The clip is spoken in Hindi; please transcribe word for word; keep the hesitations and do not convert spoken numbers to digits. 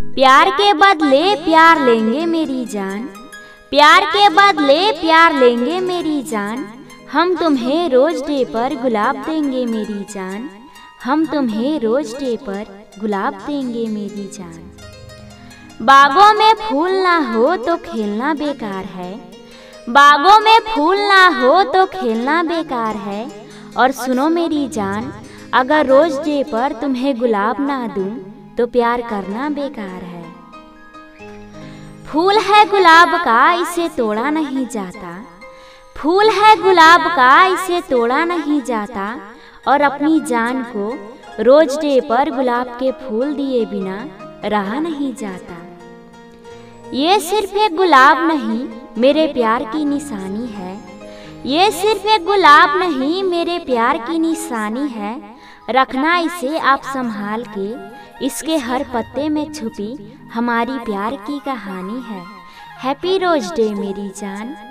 प्यार के बदले प्यार लेंगे मेरी जान, प्यार के बदले प्यार लेंगे मेरी जान। हम तुम्हें रोज डे पर गुलाब देंगे मेरी जान, हम तुम्हें रोज डे पर गुलाब देंगे मेरी जान। बागों में फूल ना हो तो खेलना बेकार है, बागों में फूल ना हो तो खेलना बेकार है। और सुनो मेरी जान, अगर रोज डे पर तुम्हें गुलाब ना दूं तो प्यार करना बेकार है। फूल है गुलाब का इसे तोड़ा नहीं जाता, फूल है गुलाब का इसे तोड़ा नहीं जाता। और अपनी जान को रोज डे पर गुलाब के फूल दिए बिना रहा नहीं जाता। ये सिर्फ एक गुलाब नहीं मेरे प्यार की निशानी है, ये सिर्फ एक गुलाब नहीं मेरे प्यार की निशानी है। रखना इसे आप संभाल के, इसके हर पत्ते में छुपी हमारी प्यार की कहानी है। हैप्पी रोज डे मेरी जान।